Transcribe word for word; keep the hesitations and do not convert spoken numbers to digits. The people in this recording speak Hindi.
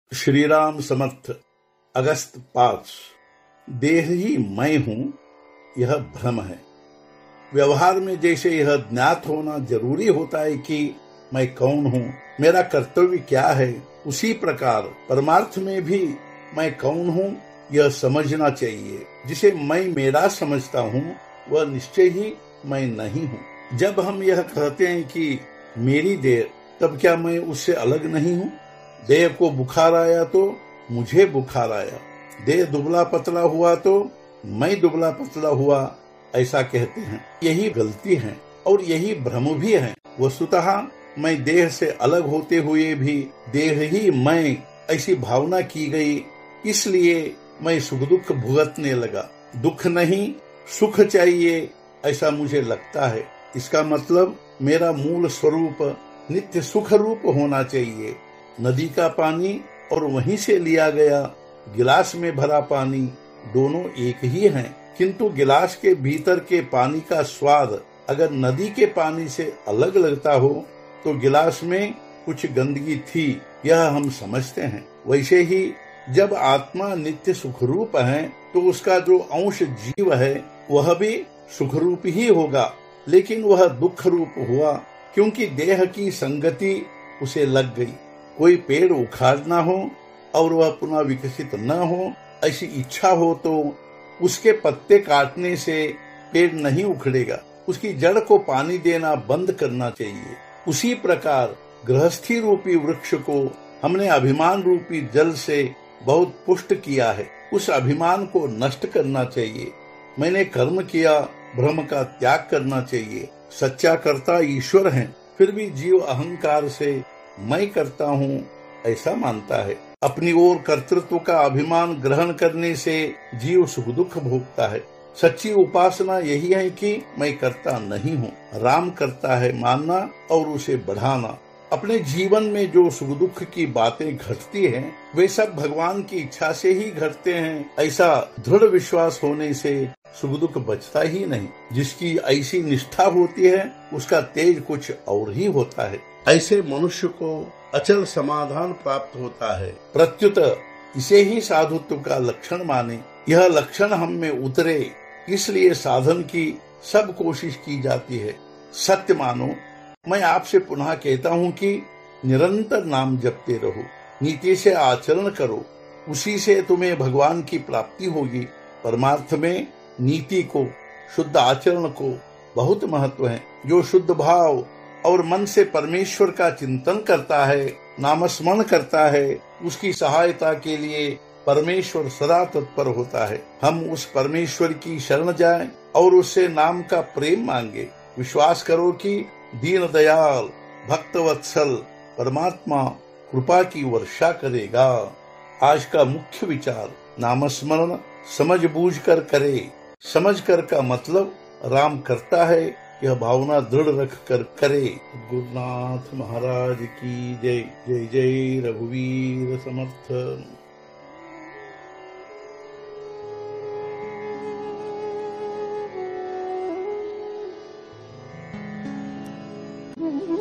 श्री राम समर्थ। अगस्त पांच। देह ही मैं हूं, यह भ्रम है। व्यवहार में जैसे यह ज्ञात होना जरूरी होता है कि मैं कौन हूं, मेरा कर्तव्य क्या है, उसी प्रकार परमार्थ में भी मैं कौन हूं यह समझना चाहिए। जिसे मैं मेरा समझता हूं वह निश्चय ही मैं नहीं हूं। जब हम यह कहते हैं कि मेरी देह, तब क्या मैं उससे अलग नहीं हूं? देह को बुखार आया तो मुझे बुखार आया, देह दुबला पतला हुआ तो मैं दुबला पतला हुआ, ऐसा कहते हैं। यही गलती है और यही भ्रम भी है। वस्तुतः मैं देह से अलग होते हुए भी देह ही मैं, ऐसी भावना की गई, इसलिए मैं सुख दुख भुगतने लगा। दुख नहीं सुख चाहिए ऐसा मुझे लगता है। इसका मतलब मेरा मूल स्वरूप नित्य सुख रूप होना चाहिए। नदी का पानी और वहीं से लिया गया गिलास में भरा पानी दोनों एक ही हैं, किंतु गिलास के भीतर के पानी का स्वाद अगर नदी के पानी से अलग लगता हो तो गिलास में कुछ गंदगी थी, यह हम समझते हैं। वैसे ही जब आत्मा नित्य सुखरूप है तो उसका जो अंश जीव है वह भी सुखरूप ही होगा, लेकिन वह दुख रूप हुआ क्योंकि देह की संगति उसे लग गई। कोई पेड़ उखाड़ना हो और वह पुनः विकसित न हो, ऐसी इच्छा हो तो उसके पत्ते काटने से पेड़ नहीं उखड़ेगा, उसकी जड़ को पानी देना बंद करना चाहिए। उसी प्रकार गृहस्थी रूपी वृक्ष को हमने अभिमान रूपी जल से बहुत पुष्ट किया है, उस अभिमान को नष्ट करना चाहिए। मैंने कर्म किया, भ्रम का त्याग करना चाहिए। सच्चा कर्ता ईश्वर है, फिर भी जीव अहंकार से मैं करता हूँ ऐसा मानता है। अपनी ओर कर्तृत्व का अभिमान ग्रहण करने से जीव सुख दुख भोगता है। सच्ची उपासना यही है कि मैं करता नहीं हूँ, राम करता है मानना और उसे बढ़ाना। अपने जीवन में जो सुख दुख की बातें घटती हैं, वे सब भगवान की इच्छा से ही घटते हैं, ऐसा दृढ़ विश्वास होने से सुख दुख बचता ही नहीं। जिसकी ऐसी निष्ठा होती है उसका तेज कुछ और ही होता है। ऐसे मनुष्य को अचल समाधान प्राप्त होता है। प्रत्युत इसे ही साधुत्व का लक्षण माने। यह लक्षण हम में उतरे इसलिए साधन की सब कोशिश की जाती है। सत्य मानो, मैं आपसे पुनः कहता हूँ कि निरंतर नाम जपते रहो, नीति से आचरण करो, उसी से तुम्हें भगवान की प्राप्ति होगी। परमार्थ में नीति को, शुद्ध आचरण को बहुत महत्व है। जो शुद्ध भाव और मन से परमेश्वर का चिंतन करता है, नामस्मरण करता है, उसकी सहायता के लिए परमेश्वर सदा तत्पर होता है। हम उस परमेश्वर की शरण जाएं और उससे नाम का प्रेम मांगे। विश्वास करो कि दीन दयाल भक्तवत्सल परमात्मा कृपा की वर्षा करेगा। आज का मुख्य विचार, नामस्मरण समझ बूझ कर करे। समझ कर का मतलब राम करता है, यह भावना दृढ़ रख कर करे। गुरुनाथ महाराज की जय। जय जय रघुवीर समर्थ।